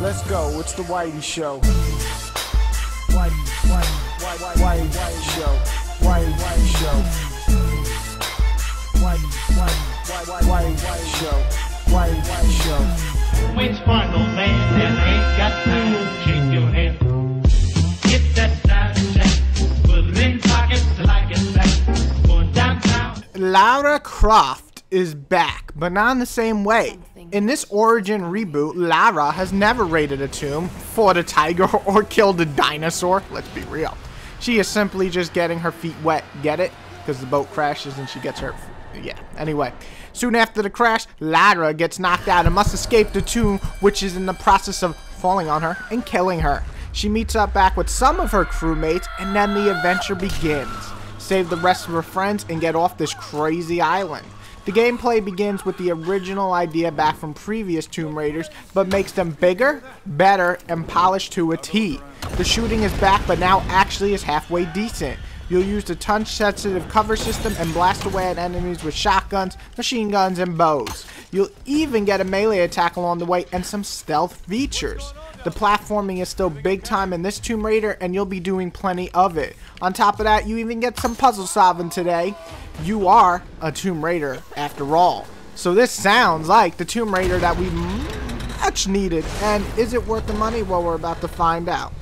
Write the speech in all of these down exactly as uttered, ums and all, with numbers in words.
Let's go, it's the Whitey Show. Whitey, Whitey, Whitey, Whitey, Whitey Show. Whitey, Whitey Show. Whitey, Whitey, Whitey, Whitey, Whitey Show. Whitey, Whitey Show. Which final man that ain't got time to shake your head? Get that style check, put it in pockets like it's back. Going downtown. Lara Croft is back, but not in the same way. In this origin reboot, Lara has never raided a tomb, fought a tiger, or killed a dinosaur. Let's be real. She is simply just getting her feet wet. Get it? Because the boat crashes and she gets her... Yeah, anyway. Soon after the crash, Lara gets knocked out and must escape the tomb, which is in the process of falling on her and killing her. She meets up back with some of her crewmates, and then the adventure begins. Save the rest of her friends and get off this crazy island. The gameplay begins with the original idea back from previous Tomb Raiders, but makes them bigger, better, and polished to a T. The shooting is back, but now actually is halfway decent. You'll use the touch-sensitive cover system and blast away at enemies with shotguns, machine guns, and bows. You'll even get a melee attack along the way and some stealth features. The platforming is still big time in this Tomb Raider, and you'll be doing plenty of it. On top of that, you even get some puzzle solving today. You are a Tomb Raider after all. So this sounds like the Tomb Raider that we much needed. And is it worth the money? Well, we're about to find out.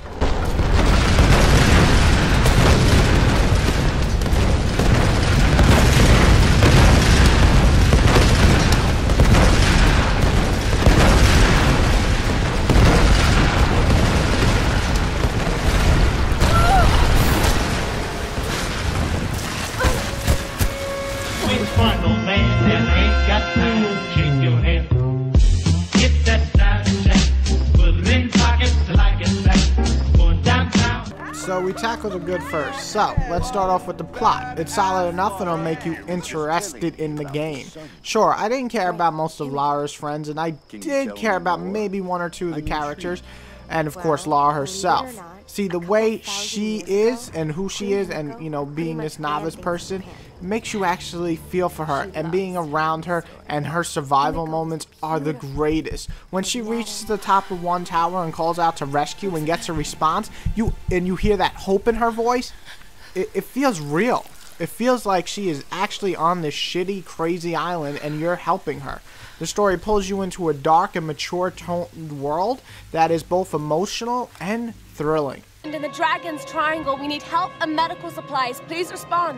Final man that ain't got time to shake your head. Get that style check, put it in pockets like it's back. Going downtown. So we tackled the good first. So let's start off with the plot. It's solid enough and it'll make you interested in the game. Sure, I didn't care about most of Lara's friends, and I did care about maybe one or two of the characters, and of course Lara herself. See, the way she is and who she is, and you know, being this novice person, makes you actually feel for her, and being around her and her survival moments are the greatest. When she reaches the top of one tower and calls out to rescue and gets a response, you and you hear that hope in her voice, it, it feels real. It feels like she is actually on this shitty, crazy island and you're helping her. The story pulls you into a dark and mature toned world that is both emotional and thrilling. In the Dragon's Triangle, we need help and medical supplies. Please respond.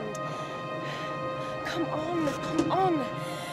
Come on, come on.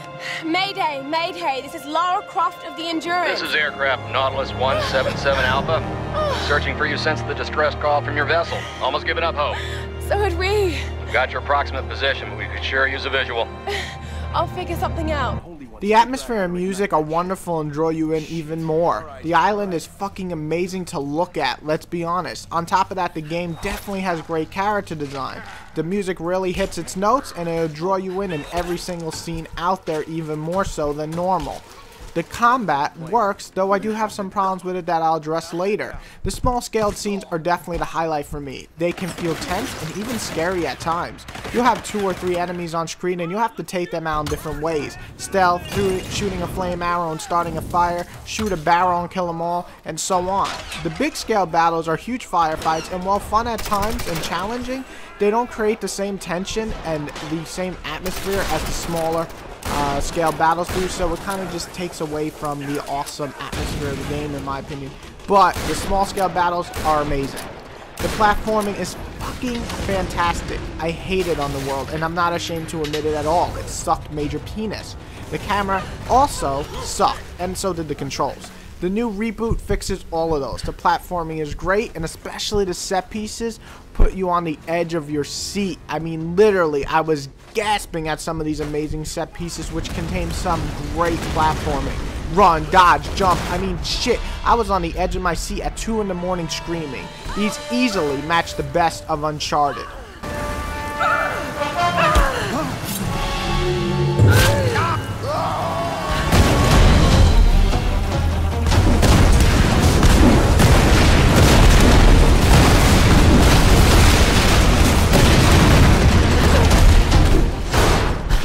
Mayday, Mayday, this is Lara Croft of the Endurance. This is aircraft Nautilus one seven seven Alpha. Searching for you since the distress call from your vessel. Almost given up hope. So had we. We've got your approximate position, but we could sure use a visual. I'll figure something out. The atmosphere and music are wonderful and draw you in even more. The island is fucking amazing to look at, let's be honest. On top of that, the game definitely has great character design. The music really hits its notes, and it'll draw you in in every single scene out there, even more so than normal. The combat works, though I do have some problems with it that I'll address later. The small-scaled scenes are definitely the highlight for me. They can feel tense and even scary at times. You'll have two or three enemies on screen and you'll have to take them out in different ways. Stealth, shooting a flame arrow and starting a fire, shoot a barrel and kill them all, and so on. The big-scale battles are huge firefights, and while fun at times and challenging, they don't create the same tension and the same atmosphere as the smaller Uh, scale battles do, so it kind of just takes away from the awesome atmosphere of the game, in my opinion. But the small scale battles are amazing. The platforming is fucking fantastic. I hate it on the world, and I'm not ashamed to admit it at all. It sucked major penis. The camera also sucked, and so did the controls. The new reboot fixes all of those. The platforming is great, and especially the set pieces put you on the edge of your seat. I mean, literally, I was gasping at some of these amazing set pieces, which contain some great platforming. Run, dodge, jump. I mean, shit. I was on the edge of my seat at two in the morning screaming. These easily match the best of Uncharted.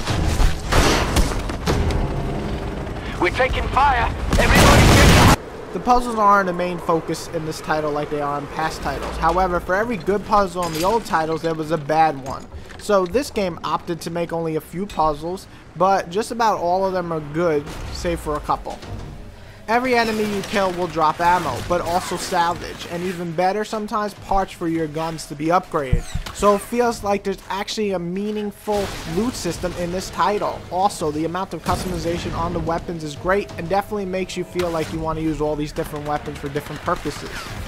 We're taking fire. Everybody get The puzzles aren't the main focus in this title like they are in past titles. However, for every good puzzle in the old titles, there was a bad one. So this game opted to make only a few puzzles, but just about all of them are good, save for a couple. Every enemy you kill will drop ammo, but also salvage, and even better sometimes parts for your guns to be upgraded. So it feels like there's actually a meaningful loot system in this title. Also, the amount of customization on the weapons is great and definitely makes you feel like you want to use all these different weapons for different purposes.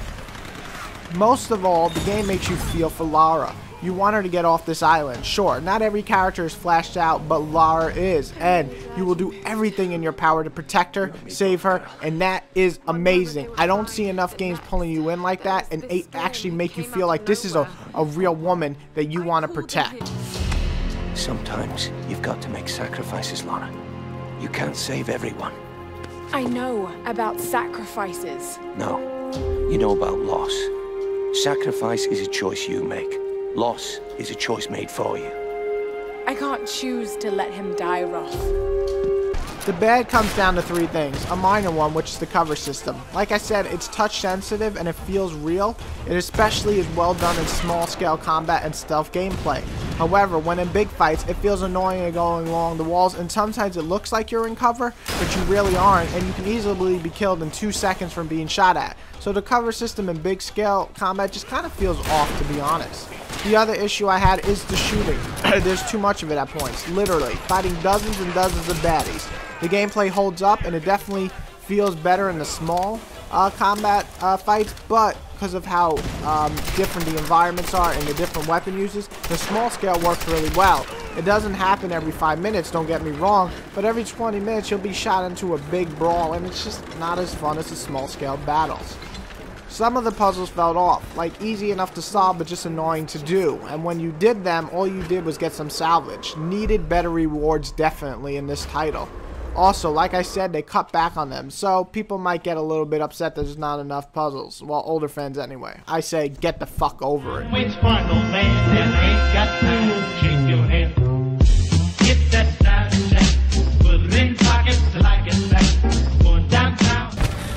Most of all, the game makes you feel for Lara. You want her to get off this island. Sure, not every character is flashed out, but Lara is, and you will do everything in your power to protect her, save her, and that is amazing. I don't see enough games pulling you in like that and actually make you feel like this is a, a real woman that you want to protect. Sometimes you've got to make sacrifices, Lara. You can't save everyone. I know about sacrifices. No, you know about loss. Sacrifice is a choice you make. Loss is a choice made for you. I can't choose to let him die, Roth. The bad comes down to three things. A minor one, which is the cover system. Like I said, it's touch sensitive and it feels real. It especially is well done in small scale combat and stealth gameplay. However, when in big fights, it feels annoying and going along the walls, and sometimes it looks like you're in cover, but you really aren't, and you can easily be killed in two seconds from being shot at. So the cover system in big scale combat just kind of feels off, to be honest. The other issue I had is the shooting. There's too much of it at points, literally, fighting dozens and dozens of baddies. The gameplay holds up, and it definitely feels better in the small uh, combat uh, fights, but because of how um, different the environments are and the different weapon uses, the small scale works really well. It doesn't happen every five minutes, don't get me wrong, but every twenty minutes you'll be shot into a big brawl, and it's just not as fun as the small scale battles. Some of the puzzles felt off, like easy enough to solve but just annoying to do, and when you did them, all you did was get some salvage. Needed better rewards definitely in this title. Also, like I said, they cut back on them, so people might get a little bit upset that there's not enough puzzles. Well, older fans anyway. I say, get the fuck over it. Which one, old man, that ain't got time to shake your head. Get that style check, put it in pockets like it's back. Going downtown.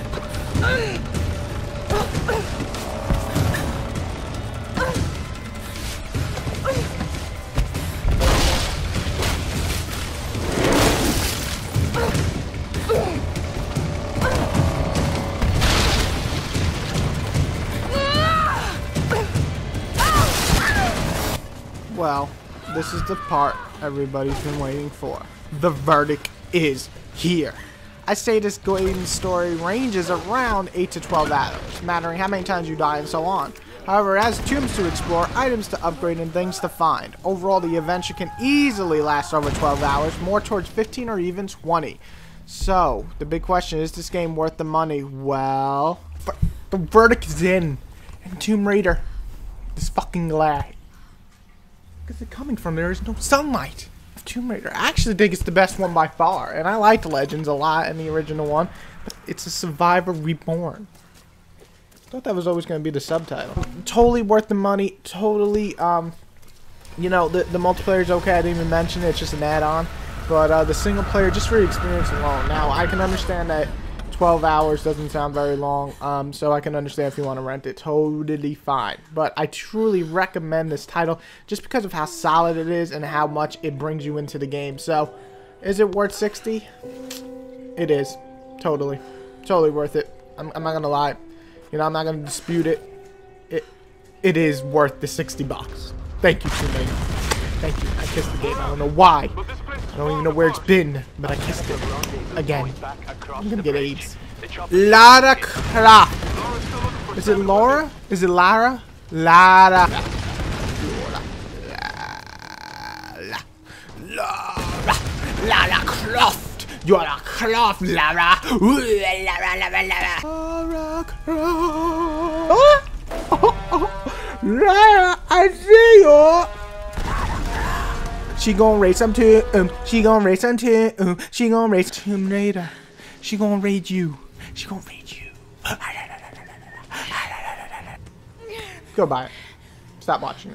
Well, this is the part everybody's been waiting for. The verdict is here. I say this game story ranges around eight to twelve hours, mattering how many times you die and so on. However, it has tombs to explore, items to upgrade, and things to find. Overall, the adventure can easily last over twelve hours, more towards fifteen or even twenty. So, the big question, is this game worth the money? Well, the verdict is in. And Tomb Raider is fucking glad. Because they're coming from there is no sunlight. Tomb Raider. I actually think it's the best one by far, and I liked Legends a lot in the original one, but it's a Survivor Reborn. I thought that was always going to be the subtitle. Totally worth the money. Totally, um, you know, the, the multiplayer is okay. I didn't even mention it. It's just an add-on. But uh, the single player, just for the experience alone. Now, I can understand that twelve hours doesn't sound very long, um, so I can understand if you want to rent it. Totally fine. But I truly recommend this title just because of how solid it is and how much it brings you into the game. So, is it worth sixty? It is. Totally. Totally worth it. I'm, I'm not going to lie. You know, I'm not going to dispute it. It it is worth the sixty bucks. Thank you, Tomb Raider. Thank you. I kissed the game. I don't know why. I don't even know where it's been, but I kissed it. Again. I'm gonna get AIDS. Lara Croft. Is it Laura? Is it Lara? Lara. Lara. Lara. Lara Croft. You're a Croft, Lara. Lara, Lara, Lara. Lara Croft. Lara, I see you. She gon' race some too, um, she gon' race some too, um, she gon' race Tomb Raider. She gon' raid you. She gon' raid you. Go buy it. Stop watching it.